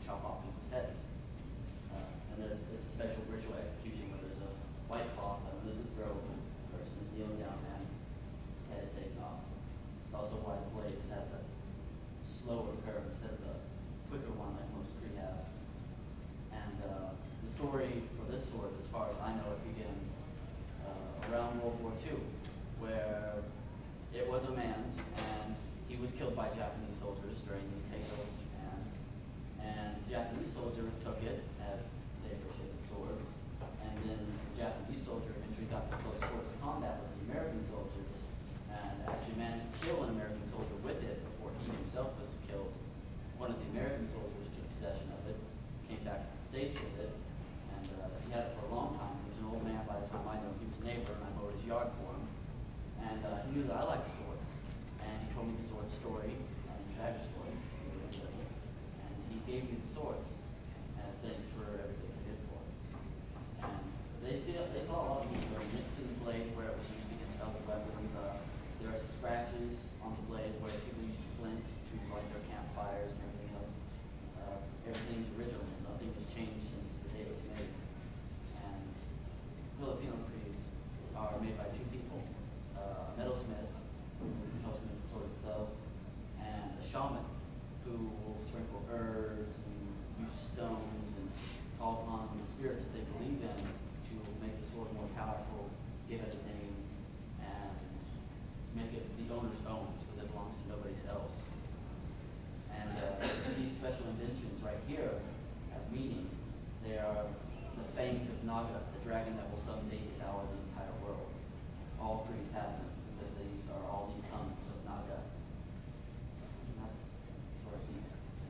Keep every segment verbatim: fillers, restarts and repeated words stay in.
chop off people's heads. Uh, and there's it's a special ritual execution where there's a white cloth under the throat, the person is kneeling down and head is taken off. It's also why the blade has a slower curve instead of the quicker one like most Cree have. And uh, the story for this sword, as far as I know, it begins uh, around World War Two, where it was a man's, and he was killed by Japanese soldiers during the takeover of Japan. And the Japanese soldier took it, as they appreciated swords, and then the Japanese soldier eventually got to close quarters combat with the American soldiers, and actually managed to kill an American soldier with it before he himself was killed. One of the American soldiers took possession of it, came back to the States with it, and uh, he had it for a long time. He was an old man by the time I knew him. He was a neighbor, and I mowed his yard for him. And uh, he knew that I liked swords. And he told me the sword story, and the tragic story, and he gave me the swords as thanks for everything he did for it. And they, see, they saw a lot of use of mixing the blade where it was used against other weapons. Uh, there are scratches on the blade where people used flint to light their campfires and everything else. Uh, everything's original. Nothing has changed since the day it was made. And Filipino creeds are made by two people. Uh, a metalsmith who helps make the sword itself, and a shaman who will sprinkle herbs and use stones and call upon the spirits that they believe in to make the sword more powerful, give it a name, and make it the owner's own so that it belongs to nobody else. And uh, these special inventions right here have meaning. They are the fangs of Naga, the dragon that will someday devour the entire world. All Crees have them because these are all the tongues of Naga. And that's sort of these.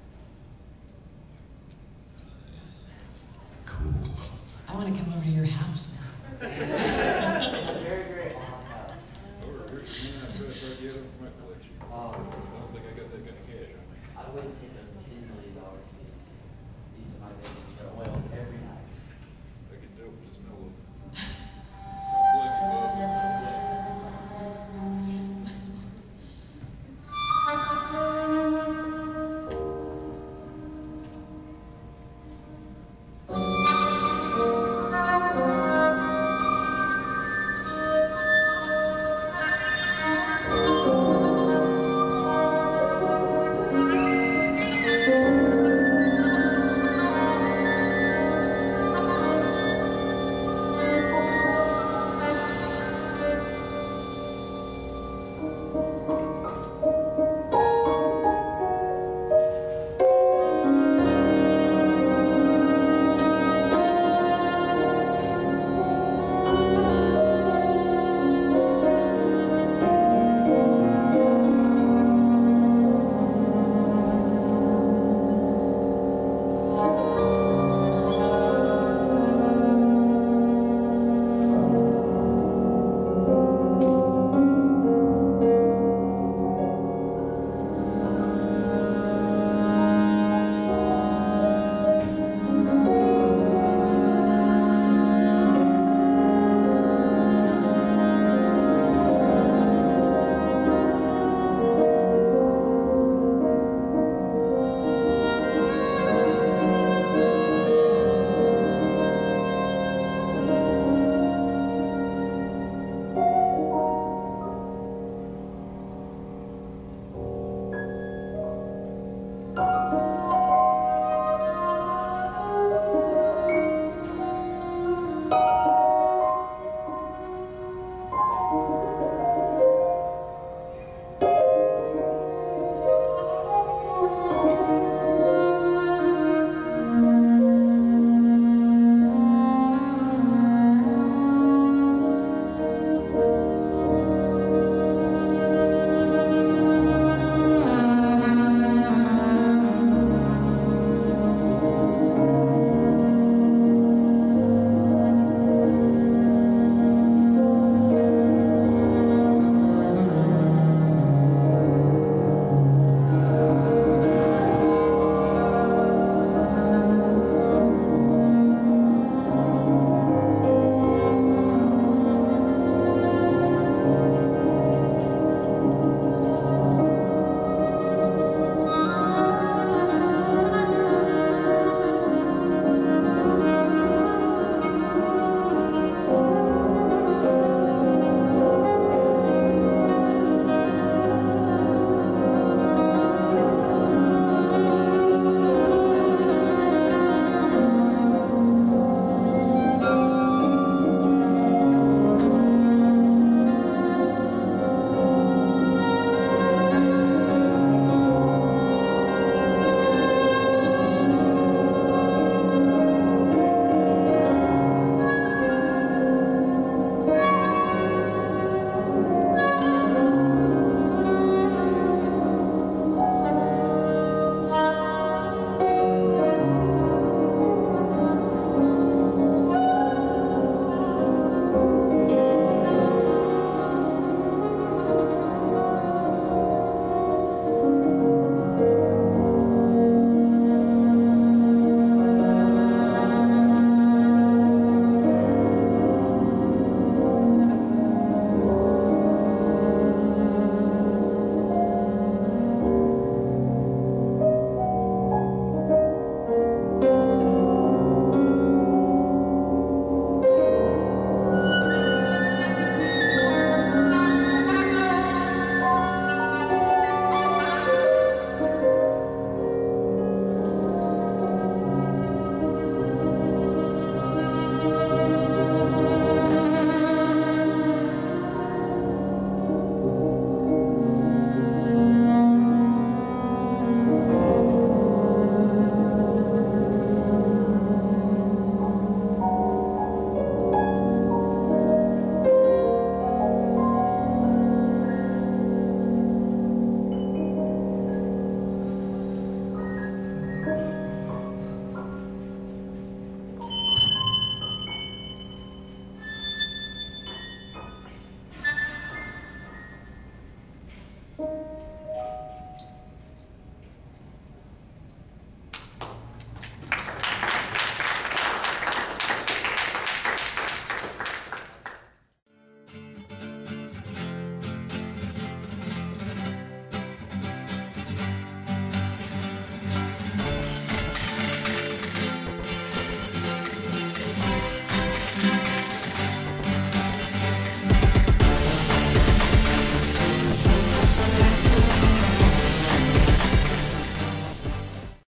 Cool. I want to come over to your house now. It's a very, very odd house. Over here, I'm trying to get it from my collection. Um, I don't think I got that kind of cash on me. I wouldn't think of